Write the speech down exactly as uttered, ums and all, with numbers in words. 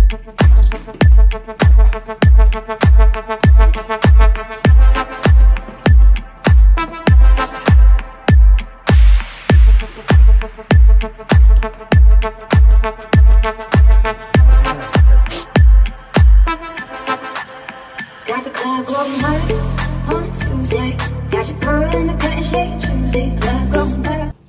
Got the club going hard on Tuesday. Got your girl in the cut and shake Tuesday. Club going hard.